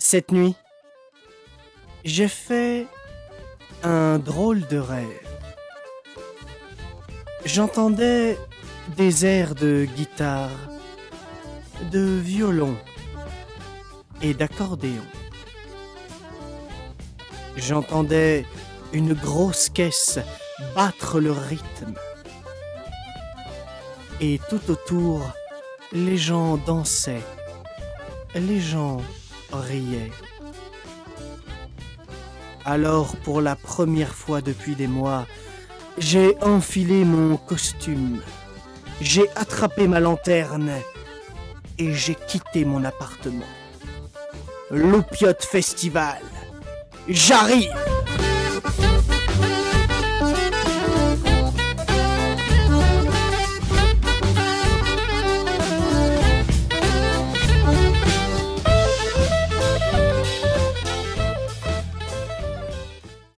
Cette nuit, j'ai fait un drôle de rêve. J'entendais des airs de guitare, de violon et d'accordéon. J'entendais une grosse caisse battre le rythme. Et tout autour, les gens dansaient, les gens riaient. Alors, pour la première fois depuis des mois, j'ai enfilé mon costume, j'ai attrapé ma lanterne et j'ai quitté mon appartement. L'Opiote Festival, j'arrive!